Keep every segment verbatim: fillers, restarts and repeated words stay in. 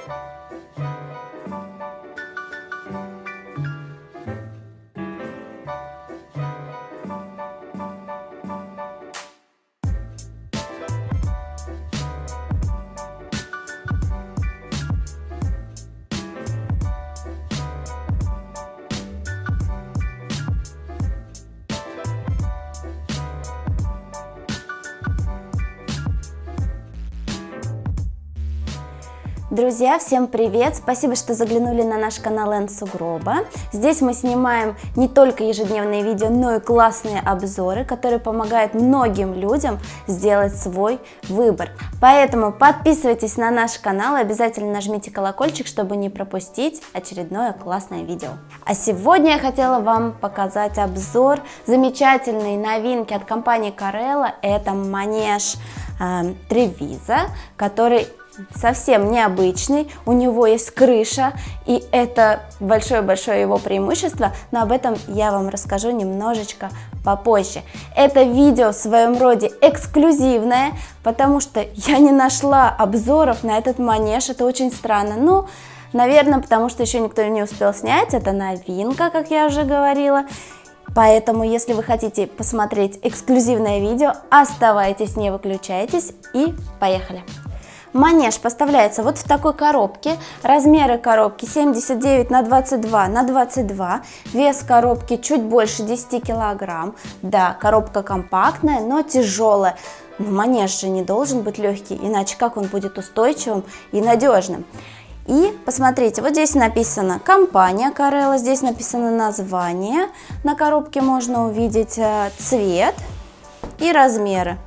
Друзья, всем привет! Спасибо, что заглянули на наш канал Н Сугроба. Здесь мы снимаем не только ежедневные видео, но и классные обзоры, которые помогают многим людям сделать свой выбор. Поэтому подписывайтесь на наш канал и обязательно нажмите колокольчик, чтобы не пропустить очередное классное видео. А сегодня я хотела вам показать обзор замечательной новинки от компании Corella. Это манеж э, Treviso, который совсем необычный, у него есть крыша, и это большое-большое его преимущество, но об этом я вам расскажу немножечко попозже. Это видео в своем роде эксклюзивное, потому что я не нашла обзоров на этот манеж, это очень странно, ну, наверное, потому что еще никто не успел снять, это новинка, как я уже говорила. Поэтому, если вы хотите посмотреть эксклюзивное видео, оставайтесь, не выключайтесь, и поехали! Манеж поставляется вот в такой коробке. Размеры коробки семьдесят девять на двадцать два на двадцать два. Вес коробки чуть больше десяти килограмм. Да, коробка компактная, но тяжелая. Но манеж же не должен быть легкий, иначе как он будет устойчивым и надежным. И посмотрите, вот здесь написано компания Corella, здесь написано название. На коробке можно увидеть цвет и размеры.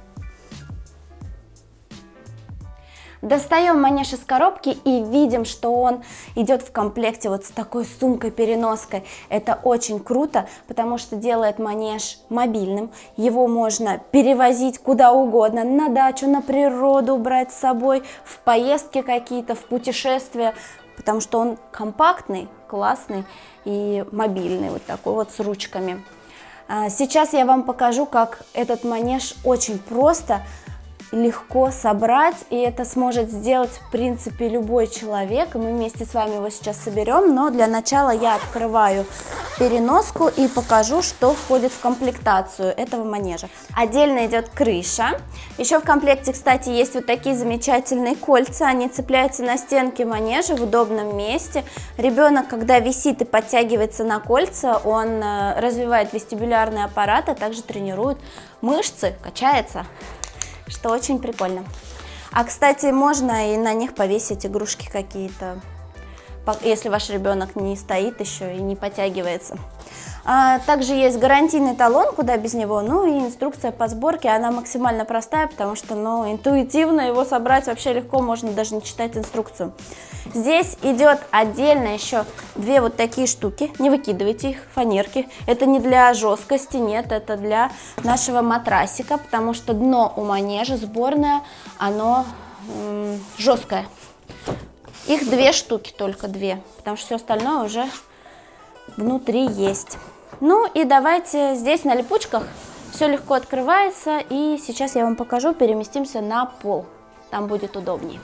Достаем манеж из коробки и видим, что он идет в комплекте вот с такой сумкой-переноской. Это очень круто, потому что делает манеж мобильным. Его можно перевозить куда угодно, на дачу, на природу брать с собой, в поездки какие-то, в путешествия, потому что он компактный, классный и мобильный, вот такой вот с ручками. Сейчас я вам покажу, как этот манеж очень просто легко собрать, и это сможет сделать в принципе любой человек. Мы вместе с вами его сейчас соберем, но для начала я открываю переноску и покажу, что входит в комплектацию этого манежа. Отдельно идет крыша. Еще в комплекте, кстати, есть вот такие замечательные кольца, они цепляются на стенки манежа в удобном месте. Ребенок, когда висит и подтягивается на кольца, он развивает вестибулярный аппарат, а также тренирует мышцы, качается, что очень прикольно. А, кстати, можно и на них повесить игрушки какие-то, если ваш ребенок не стоит еще и не подтягивается. А, также есть гарантийный талон, куда без него, ну и инструкция по сборке, она максимально простая, потому что, ну, интуитивно его собрать вообще легко, можно даже не читать инструкцию. Здесь идет отдельно еще две вот такие штуки, не выкидывайте их, фанерки, это не для жесткости, нет, это для нашего матрасика, потому что дно у манежа сборное, оно м, жесткое. Их две штуки, только две, потому что все остальное уже внутри есть. Ну и давайте, здесь на липучках все легко открывается, и сейчас я вам покажу, переместимся на пол, там будет удобнее.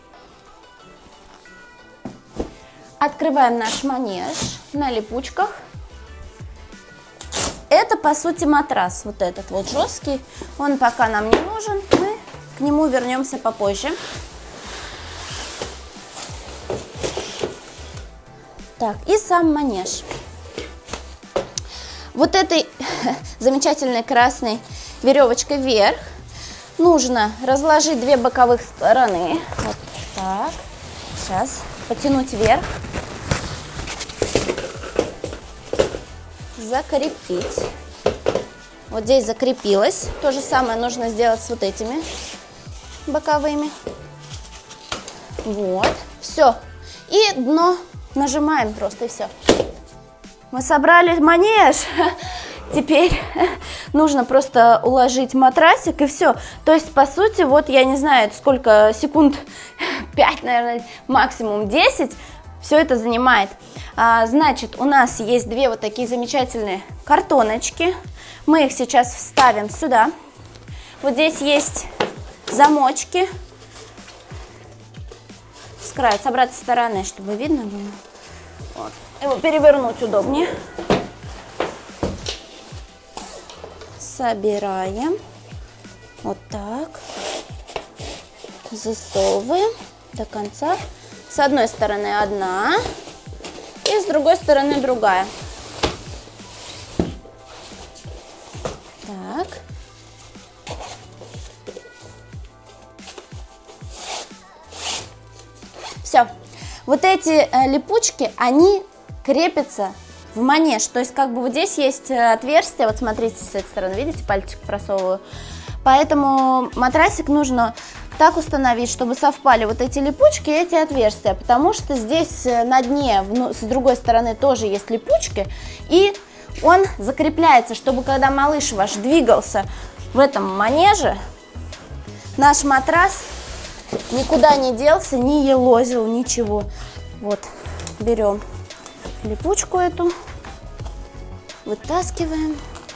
Открываем наш манеж на липучках. Это по сути матрас, вот этот вот жесткий, он пока нам не нужен, мы к нему вернемся попозже. Так, и сам манеж. Вот этой замечательной красной веревочкой вверх нужно разложить две боковых стороны. Вот так. Сейчас потянуть вверх. Закрепить. Вот здесь закрепилось. То же самое нужно сделать с вот этими боковыми. Вот. Все. И дно нажимаем просто, и все. Мы собрали манеж. Теперь нужно просто уложить матрасик, и все. То есть, по сути, вот я не знаю, сколько секунд, пять, наверное, максимум десять, все это занимает. А, значит, у нас есть две вот такие замечательные картоночки. Мы их сейчас вставим сюда. Вот здесь есть замочки. с краю, с обратной стороны, чтобы видно было. Вот. Его перевернуть удобнее. Собираем. Вот так. Засовываем до конца. С одной стороны одна, и с другой стороны другая. Так. Все. Вот эти э, липучки, они крепятся в манеж. То есть как бы вот здесь есть отверстие. Вот смотрите, с этой стороны, видите, пальчик просовываю. Поэтому матрасик нужно так установить, чтобы совпали вот эти липучки и эти отверстия. Потому что здесь на дне, с другой стороны, тоже есть липучки. И он закрепляется, чтобы когда малыш ваш двигался в этом манеже, наш матрас никуда не делся, не елозил, ничего. Вот, берем липучку эту, вытаскиваем,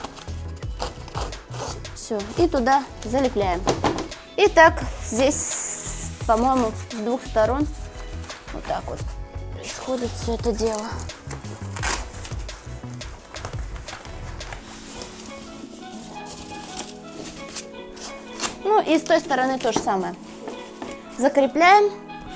все, и туда залепляем. И так здесь, по-моему, с двух сторон вот так вот происходит все это дело. Ну и с той стороны то же самое. Закрепляем.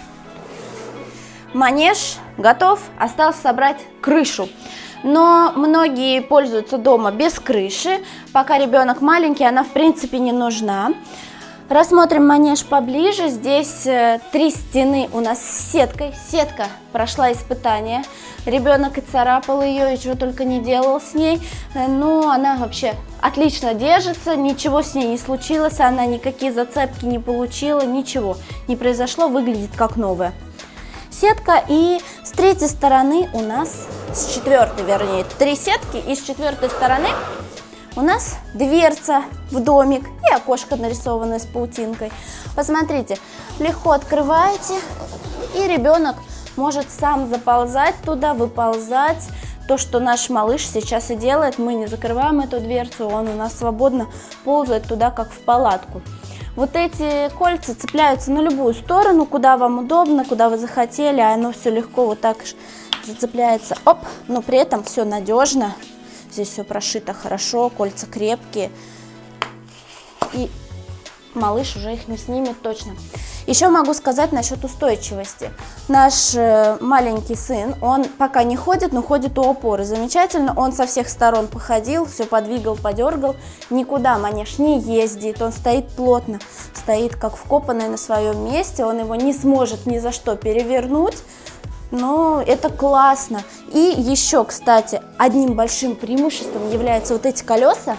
Манеж готов. Осталось собрать крышу. Но многие пользуются дома без крыши. Пока ребенок маленький, она в принципе не нужна. Рассмотрим манеж поближе. Здесь три стены у нас с сеткой. Сетка прошла испытание. Ребенок и царапал ее, и чего только не делал с ней. Но она вообще отлично держится, ничего с ней не случилось, она никакие зацепки не получила, ничего не произошло, выглядит как новая. Сетка, и с третьей стороны у нас, с четвертой, вернее, три сетки, и с четвертой стороны у нас дверца в домик и окошко, нарисованное с паутинкой. Посмотрите, легко открываете, и ребенок может сам заползать туда, выползать. То, что наш малыш сейчас и делает, мы не закрываем эту дверцу, он у нас свободно ползает туда, как в палатку. Вот эти кольца цепляются на любую сторону, куда вам удобно, куда вы захотели, а оно все легко вот так зацепляется. Оп, но при этом все надежно, здесь все прошито хорошо, кольца крепкие, и малыш уже их не снимет точно. Еще могу сказать насчет устойчивости. Наш э, маленький сын, он пока не ходит, но ходит у опоры. Замечательно, он со всех сторон походил, все подвигал, подергал. Никуда манеж не ездит, он стоит плотно, стоит как вкопанный на своем месте. Он его не сможет ни за что перевернуть, но это классно. И еще, кстати, одним большим преимуществом являются вот эти колеса.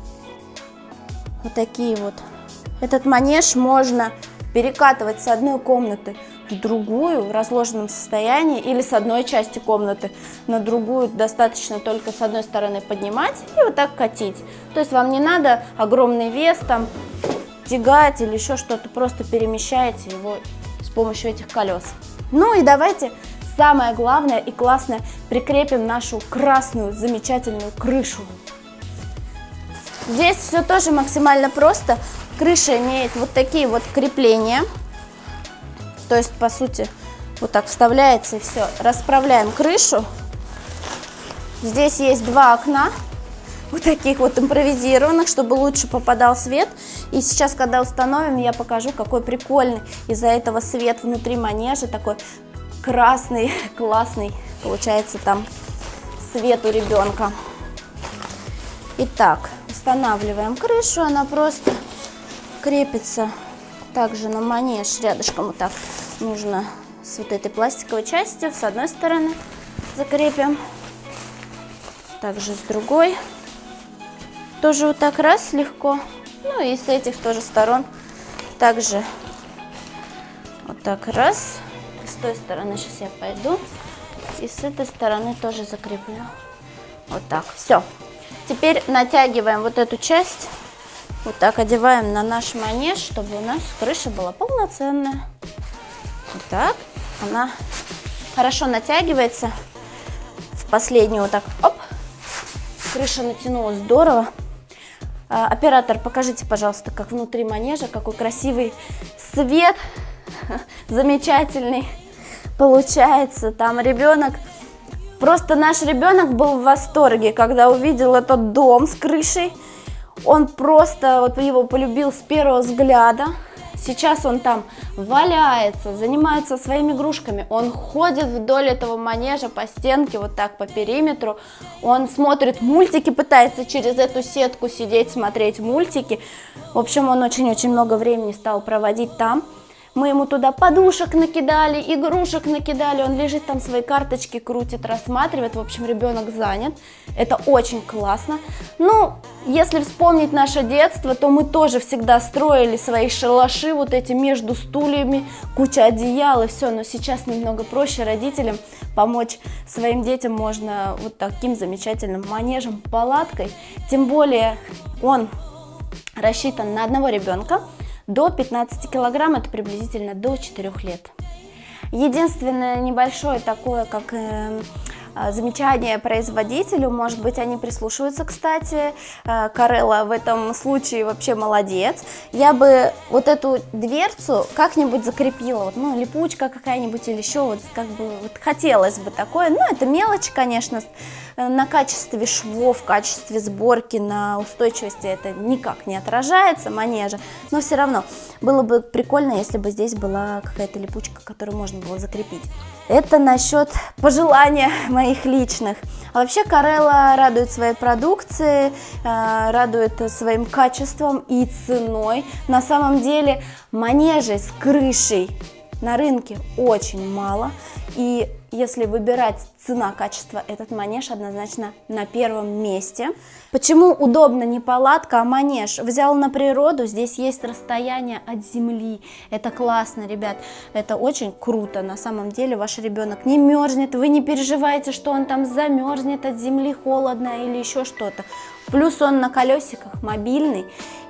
Вот такие вот. Этот манеж можно перекатывать с одной комнаты в другую в разложенном состоянии или с одной части комнаты на другую. Достаточно только с одной стороны поднимать и вот так катить. То есть вам не надо огромный вес там тягать или еще что-то, просто перемещаете его с помощью этих колес. Ну и давайте самое главное и классное, прикрепим нашу красную замечательную крышу. Здесь все тоже максимально просто. Крыша имеет вот такие вот крепления, то есть по сути вот так вставляется и все. Расправляем крышу. Здесь есть два окна, вот таких вот импровизированных, чтобы лучше попадал свет. И сейчас, когда установим, я покажу, какой прикольный из-за этого свет внутри манежа, такой красный, классный получается там свет у ребенка. Итак, устанавливаем крышу, она просто крепится также на манеж, рядышком вот так нужно с вот этой пластиковой частью, с одной стороны закрепим, также с другой, тоже вот так раз легко, ну и с этих тоже сторон также вот так раз, с той стороны сейчас я пойду, и с этой стороны тоже закреплю, вот так, все. Теперь натягиваем вот эту часть. Вот так одеваем на наш манеж, чтобы у нас крыша была полноценная. Вот так. Она хорошо натягивается. В последнюю вот так. Оп. Крыша натянулась здорово. А, оператор, покажите, пожалуйста, как внутри манежа, какой красивый свет. Замечательный. получается. Там ребенок, просто наш ребенок был в восторге, когда увидел этот дом с крышей. Он просто вот его полюбил с первого взгляда. Сейчас он там валяется, занимается своими игрушками, он ходит вдоль этого манежа по стенке, вот так по периметру, он смотрит мультики, пытается через эту сетку сидеть, смотреть мультики. В общем, он очень-очень много времени стал проводить там. Мы ему туда подушек накидали, игрушек накидали, он лежит там, свои карточки крутит, рассматривает. В общем, ребенок занят, это очень классно. Ну, если вспомнить наше детство, то мы тоже всегда строили свои шалаши вот эти между стульями, куча одеял и все. Но сейчас немного проще родителям помочь своим детям можно вот таким замечательным манежем, палаткой. Тем более он рассчитан на одного ребенка. До пятнадцати килограмм, это приблизительно до четырёх лет. Единственное небольшое такое, как э, замечание производителю, может быть, они прислушиваются, кстати, э, Карелла в этом случае вообще молодец. Я бы вот эту дверцу как-нибудь закрепила, вот, ну, липучка какая-нибудь или еще, вот, как бы, вот, хотелось бы такое. Ну, это мелочь, конечно, на качестве швов, в качестве сборки, на устойчивости это никак не отражается, манежа, но все равно было бы прикольно, если бы здесь была какая-то липучка, которую можно было закрепить. Это насчет пожелания моих личных. А вообще Карелла радует своей продукцией, радует своим качеством и ценой. На самом деле манежей с крышей на рынке очень мало, и если выбирать цена-качество, этот манеж однозначно на первом месте. Почему удобно не палатка, а манеж? Взял на природу, здесь есть расстояние от земли. Это классно, ребят, это очень круто. На самом деле ваш ребенок не мерзнет, вы не переживаете, что он там замерзнет от земли, холодно или еще что-то. Плюс он на колесиках, мобильный,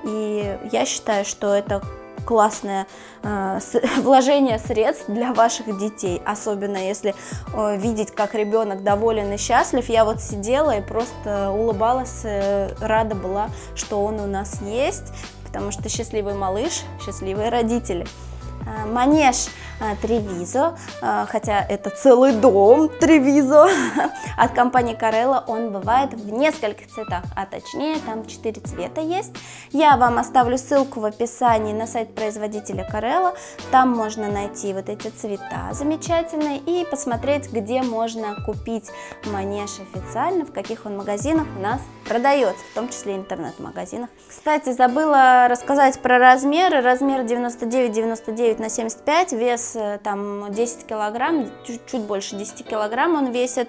и я считаю, что это классное э, вложение средств для ваших детей, особенно если э, видеть, как ребенок доволен и счастлив. Я вот сидела и просто улыбалась, э, рада была, что он у нас есть, потому что счастливый малыш, счастливые родители. Э, манеж э, Treviso, э, хотя это целый дом Treviso от компании Карелла, он бывает в нескольких цветах, а точнее там четыре цвета есть. Я вам оставлю ссылку в описании на сайт производителя Карелла, там можно найти вот эти цвета замечательные и посмотреть, где можно купить манеж официально, в каких он магазинах у нас продается, в том числе интернет-магазинах. Кстати, забыла рассказать про размеры. Размер девяносто девять девяносто девять на семьдесят пять, вес там десять килограмм, чуть, чуть больше десяти килограмм он весит.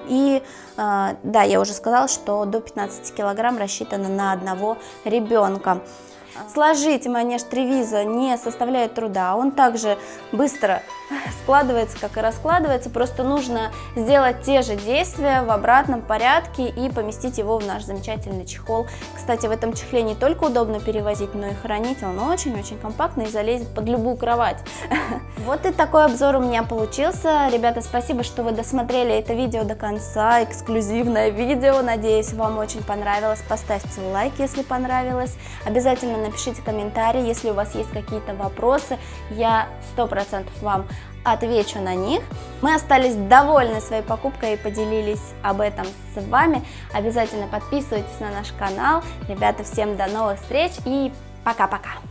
И э, да, я уже сказала, что до пятнадцати килограмм рассчитано на одного ребенка. Сложить манеж Treviso не составляет труда, он также быстро складывается, как и раскладывается, просто нужно сделать те же действия в обратном порядке и поместить его в наш замечательный чехол. Кстати, в этом чехле не только удобно перевозить, но и хранить, он очень-очень компактный и залезет под любую кровать. Вот и такой обзор у меня получился. Ребята, спасибо, что вы досмотрели это видео до конца, эксклюзивное видео, надеюсь, вам очень понравилось. Поставьте лайк, если понравилось, обязательно напишите комментарий, если у вас есть какие-то вопросы, я сто процентов вам отвечу на них. Мы остались довольны своей покупкой и поделились об этом с вами. Обязательно подписывайтесь на наш канал. Ребята, всем до новых встреч и пока-пока!